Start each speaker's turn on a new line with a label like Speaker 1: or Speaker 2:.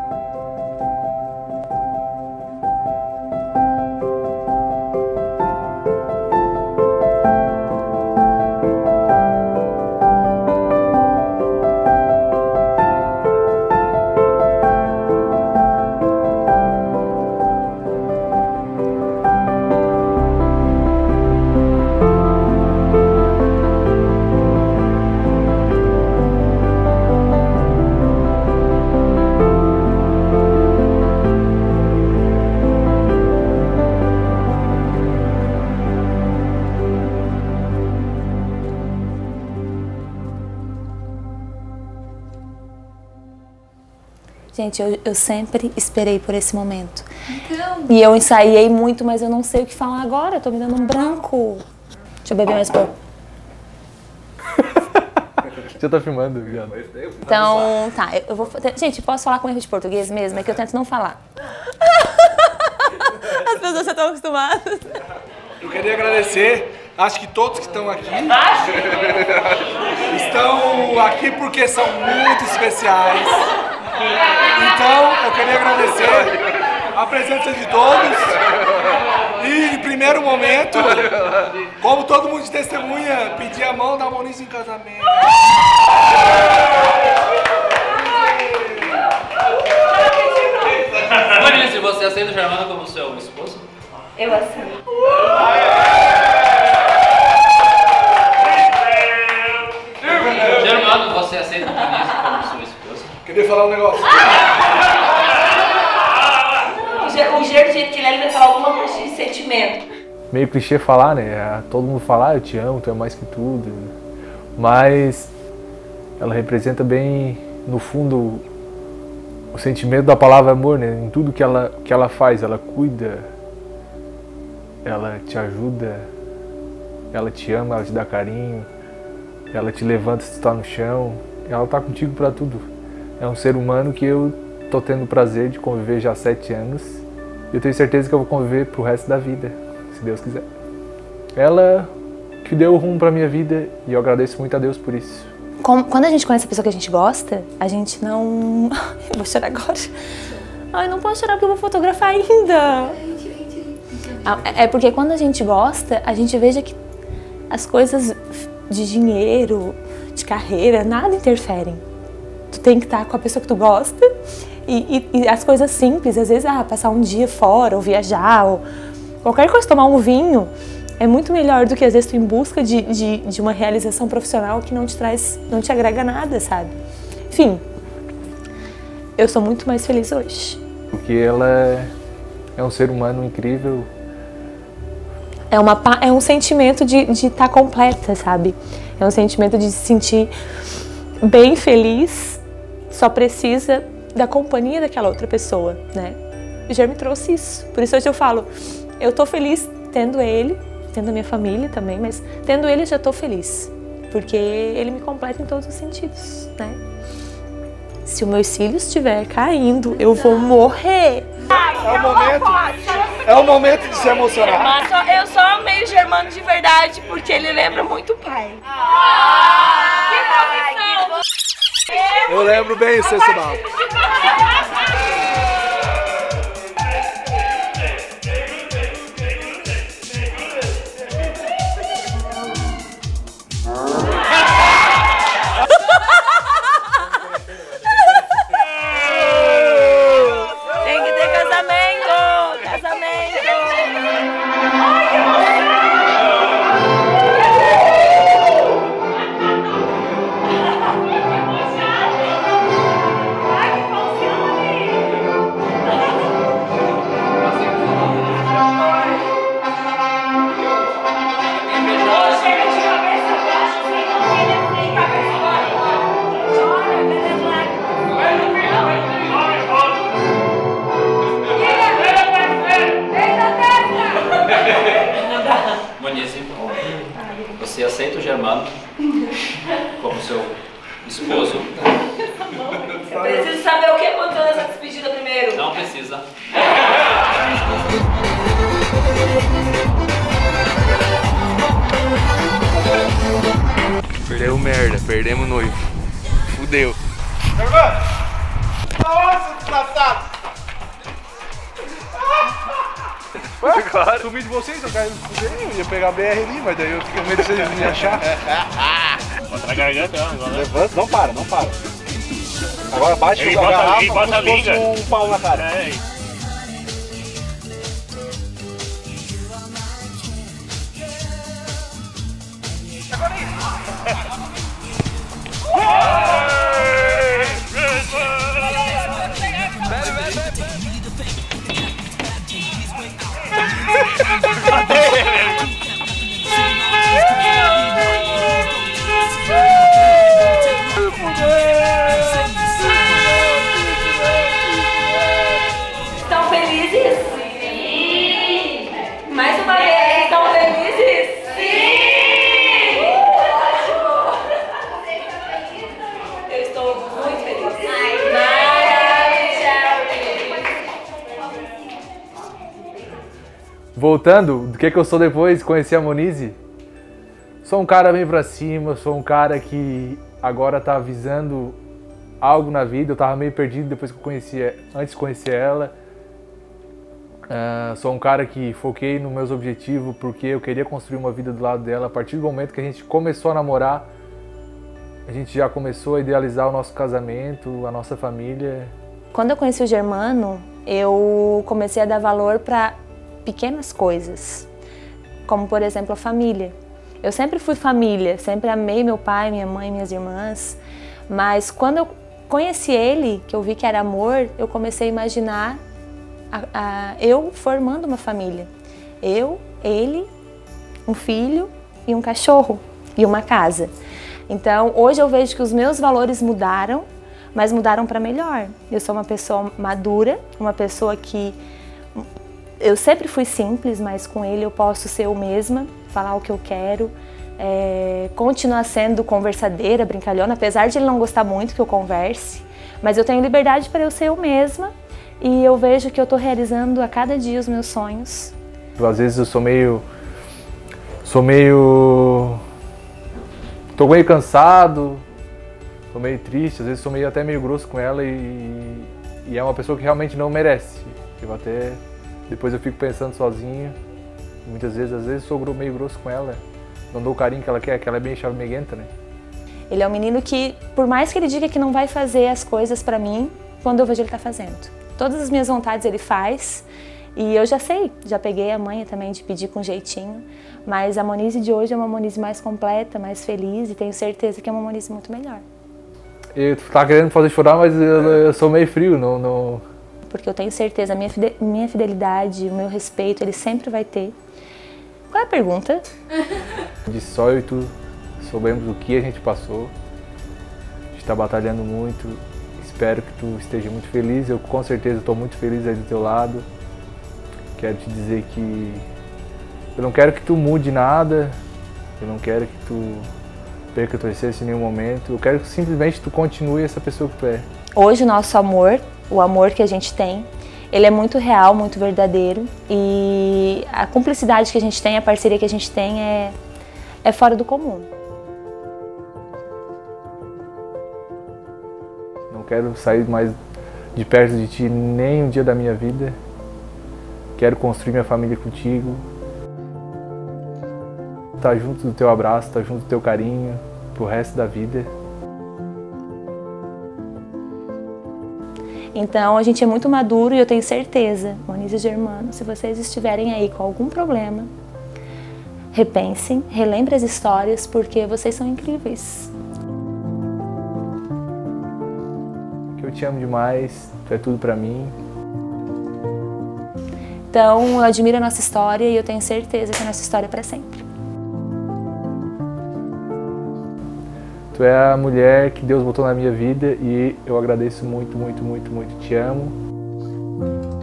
Speaker 1: Gente, eu sempre esperei por esse momento. Então... E eu ensaiei muito, mas eu não sei o que falar agora. Eu tô me dando um branco. Deixa eu beber mais pouco.
Speaker 2: Você tá filmando, viado?
Speaker 1: Então, tá. Eu vou... Gente, posso falar com erro de português mesmo? É que eu tento não falar. As pessoas já estão acostumadas.
Speaker 3: Eu queria agradecer, acho que todos que estão aqui estão aqui porque são muito especiais. Então, eu queria agradecer a presença de todos e, em primeiro momento, como todo mundo de testemunha, pedir a mão da Moniz em casamento.
Speaker 4: Moniz, você aceita o Germano como seu esposo?
Speaker 1: Eu aceito.
Speaker 4: Germano, você aceita o Moniz como sua esposa?
Speaker 3: Queria falar um negócio.
Speaker 1: O jeito que ele vai falar alguma coisa de sentimento.
Speaker 2: Meio clichê falar, né? Todo mundo fala, eu te amo, tu é mais que tudo. Mas ela representa bem, no fundo, o sentimento da palavra amor, né? Em tudo que ela faz, ela cuida, ela te ajuda, ela te ama, ela te dá carinho, ela te levanta se tu tá no chão, ela tá contigo pra tudo. É um ser humano que eu tô tendo o prazer de conviver já há 7 anos e eu tenho certeza que eu vou conviver pro resto da vida, se Deus quiser. Ela que deu o rumo pra minha vida e eu agradeço muito a Deus por isso.
Speaker 1: Quando a gente conhece a pessoa que a gente gosta, a gente não... Eu vou chorar agora. Ai, não posso chorar porque eu vou fotografar ainda. É porque quando a gente gosta, a gente veja que as coisas de dinheiro, de carreira, nada interferem. Tu tem que estar com a pessoa que tu gosta e as coisas simples, às vezes, passar um dia fora ou viajar, ou qualquer coisa, tomar um vinho, é muito melhor do que às vezes tu ir em busca de uma realização profissional que não te agrega nada, sabe? Enfim, eu sou muito mais feliz hoje.
Speaker 2: Porque ela é um ser humano incrível.
Speaker 1: É um sentimento de estar completa, sabe? É um sentimento de se sentir bem feliz, só precisa da companhia daquela outra pessoa, né? Já me trouxe isso. Por isso hoje eu falo, eu tô feliz tendo ele, tendo a minha família também, mas tendo ele eu já tô feliz. Porque ele me completa em todos os sentidos, né? Se os meus cílios estiver caindo, eu vou morrer.
Speaker 3: É o momento de se emocionar.
Speaker 5: Mas eu só amei o Germano de verdade, porque ele lembra muito o pai. Que profissão!
Speaker 3: Eu lembro bem, Cecibal.
Speaker 5: Tem que ter casamento! Casamento!
Speaker 4: Moniz, você aceita o Germano como seu esposo?
Speaker 5: Eu preciso saber o que aconteceu nessa despedida primeiro.
Speaker 4: Não precisa.
Speaker 2: Perdeu merda, perdemos noivo. Fudeu.
Speaker 3: Germano! Nossa! desgraçado!
Speaker 2: Agora.
Speaker 3: Sumi de vocês, eu caí no fuder, eu ia pegar a BR ali, mas daí eu fiquei com medo de vocês me achar.
Speaker 6: Contra a garganta, agora.
Speaker 3: Levanta, não para, não para. Agora bate
Speaker 6: Ele
Speaker 3: a
Speaker 6: bota
Speaker 3: garrafa
Speaker 6: ali, bota
Speaker 3: como
Speaker 6: a
Speaker 3: se fosse
Speaker 6: língua.
Speaker 3: um pau na cara.
Speaker 6: É.
Speaker 5: Estão felizes? Sim! Mais uma vez, estão felizes? Sim! Ótimo! Eu estou muito feliz.
Speaker 2: Voltando, do que eu sou depois de conhecer a Monize? Sou um cara bem pra cima, sou um cara que agora tá visando algo na vida. Eu tava meio perdido depois que eu conhecia, antes de conhecer ela. Sou um cara que foquei nos meus objetivos porque eu queria construir uma vida do lado dela. A partir do momento que a gente começou a namorar, a gente já começou a idealizar o nosso casamento, a nossa família.
Speaker 1: Quando eu conheci o Germano, eu comecei a dar valor para pequenas coisas, como por exemplo a família. Eu sempre fui família, sempre amei meu pai, minha mãe, minhas irmãs, mas quando eu conheci ele, que eu vi que era amor, eu comecei a imaginar eu formando uma família. Eu, ele, um filho e um cachorro e uma casa. Então hoje eu vejo que os meus valores mudaram, mas mudaram para melhor. Eu sou uma pessoa madura, uma pessoa que eu sempre fui simples, mas com ele eu posso ser eu mesma, falar o que eu quero, continuar sendo conversadeira, brincalhona, apesar de ele não gostar muito que eu converse, mas eu tenho liberdade para eu ser eu mesma e eu vejo que eu estou realizando a cada dia os meus sonhos.
Speaker 2: Às vezes eu tô meio cansado, tô meio triste, às vezes sou até meio grosso com ela e é uma pessoa que realmente não merece. Depois eu fico pensando sozinho, muitas vezes, às vezes sou meio grosso com ela, não dou o carinho que ela quer, que ela é bem chameguenta, né?
Speaker 1: Ele é um menino que, por mais que ele diga que não vai fazer as coisas pra mim, quando eu vejo ele tá fazendo. Todas as minhas vontades ele faz e eu já sei, já peguei a manha também de pedir com jeitinho, mas a Monize de hoje é uma Monize mais completa, mais feliz e tenho certeza que é uma Monize muito melhor.
Speaker 2: Eu tá querendo me fazer chorar, mas eu sou meio frio, não...
Speaker 1: Porque eu tenho certeza, a minha fidelidade, o meu respeito, ele sempre vai ter. Qual é a pergunta?
Speaker 2: De só eu e tu soubemos o que a gente passou. A gente está batalhando muito. Espero que tu esteja muito feliz. Eu com certeza estou muito feliz aí do teu lado. Quero te dizer que eu não quero que tu mude nada. Eu não quero que tu perca a tua essência em nenhum momento. Eu quero que simplesmente tu continue essa pessoa que tu é.
Speaker 1: Hoje o nosso amor, o amor que a gente tem, ele é muito real, muito verdadeiro e a cumplicidade que a gente tem, a parceria que a gente tem é fora do comum.
Speaker 2: Não quero sair mais de perto de ti nem um dia da minha vida. Quero construir minha família contigo. Tá junto do teu abraço, tá junto do teu carinho pro resto da vida.
Speaker 1: Então a gente é muito maduro e eu tenho certeza, Monize e Germano, se vocês estiverem aí com algum problema, repensem, relembrem as histórias porque vocês são incríveis.
Speaker 2: Eu te amo demais, tu é tudo pra mim.
Speaker 1: Então eu admiro a nossa história e eu tenho certeza que a nossa história é pra sempre.
Speaker 2: Tu é a mulher que Deus botou na minha vida e eu agradeço muito, muito, muito, muito. Te amo.